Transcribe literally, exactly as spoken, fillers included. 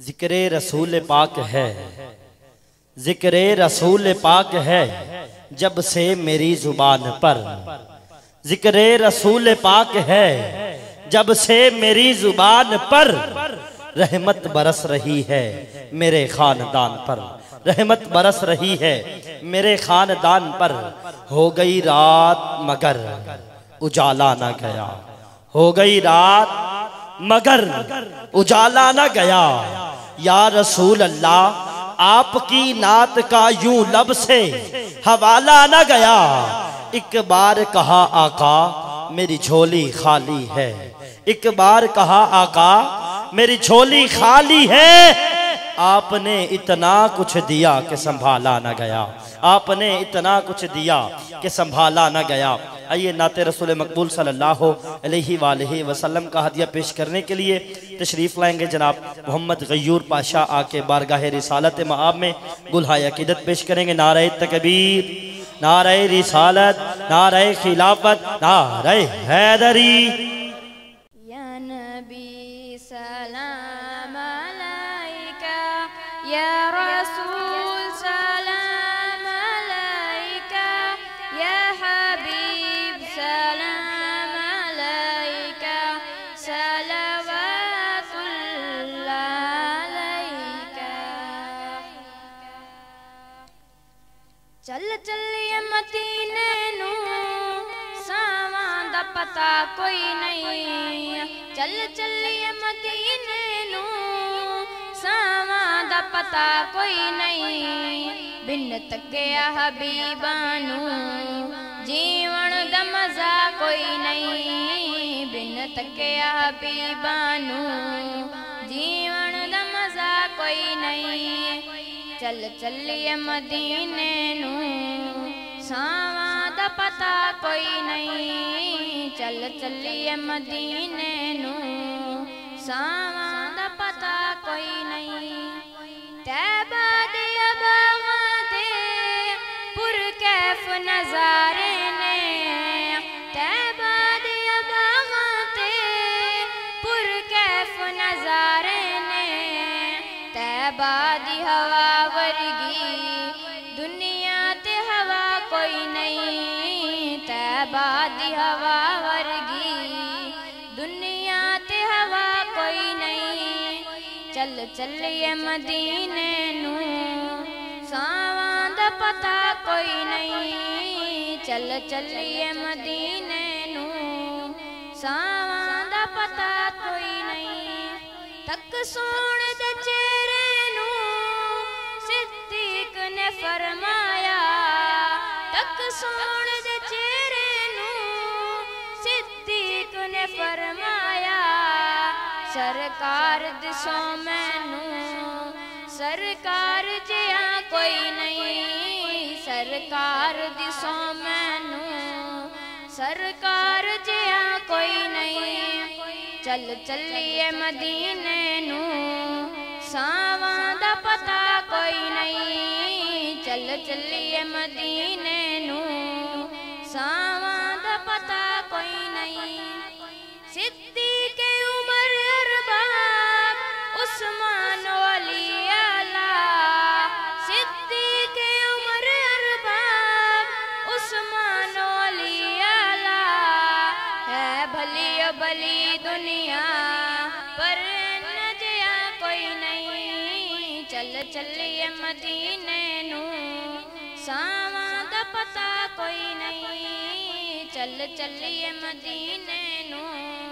ذکر رسول پاک ہے، ذکر رسول پاک ہے جب سے میری زبان پر، ذکر رسول پاک ہے جب سے میری زبان پر، رحمت برس رہی ہے میرے خاندان پر، رحمت برس رہی ہے میرے خاندان پر۔ ہو گئی رات مگر اجالا نہ گیا، ہو گئی رات مگر اجالا نہ گیا۔ یا رسول اللہ آپ کی نعت کا یوں لب سے حوالہ نہ گیا۔ ایک بار کہا آقا میری جھولی خالی ہے، ایک بار کہا آقا میری جھولی خالی ہے۔ آپ نے اتنا کچھ دیا کہ سنبھالا نہ گیا، آپ نے اتنا کچھ دیا کہ سنبھالا نہ گیا۔ آئیے نعت رسول مقبول صلی اللہ علیہ وآلہ وسلم کا ہدیہ پیش کرنے کے لیے تشریف لائیں گے جناب محمد غیور پاشا آکے بارگاہ رسالت مآب میں گلہائے عقیدت پیش کریں گے۔ نعرہ تکبیر، نعرہ رسالت، نعرہ خلافت، نعرہ حیدری۔ یا نبی سلام علیکہ، یا رسول سلام علیکہ، یا حبیب سلام علیکہ، صلوات اللہ علیکہ۔ چل چلیے مدینے نو، ساواں دا پتہ کوئی نہیں۔ چل چلیے مدینے نو، ساواں دا پتہ کوئی نہیں۔ بن تکیا حبیبانو جیون دا مزہ کوئی نہیں۔ بن تکیا حبیبانو جیون دا مزہ کوئی نہیں۔ چل چلیے مدینے نو، ساواں دا پتہ کوئی نہیں۔ چل چلیے مدینے نو، ساواں دا پتہ کوئی نہیں۔ طیبہ دیا باغاں دے پر کیف نظارے نے، طیبہ دیا باغاں تے پر کیف نظارے نے۔ طیبہ دی ہوا ورگی دنیا تے ہوا کوئی نہیں۔ طیبہ دی ہوا ورگی دنیا تے ہوا کوئی نہیں۔ چل چلیے مدینے نو، ساواں دا پتہ کوئی نہیں۔ چل چلیے مدینے نو، ساواں دا پتہ کوئی نہیں۔ تک سون دے چہرے نو صدیق نے فرمایا، تک سون دے چہرے نو صدیق نے فرمایا۔ سرکار دسو مینو، سرکار جیاں کوئی نہیں۔ سرکار دسو مینو، سرکار جیاں کوئی نہیں۔ چل چلیے مدینے نو، ساواں دا پتہ کوئی نہیں۔ چل چلیے مدینے نو، ساواں دا پتہ کوئی نہیں۔ صدیق عمر ارباب عثمان ولی اعلیٰ، صدیق عمر ارباب عثمان ولی اعلیٰ۔ ہے بھلی بھلی دنیا پر نہ جیا کوئی نہیں۔ چل چلیے مدینے نو، ساواں دا پتہ کوئی نہیں۔ چل چلیے مدینے نو،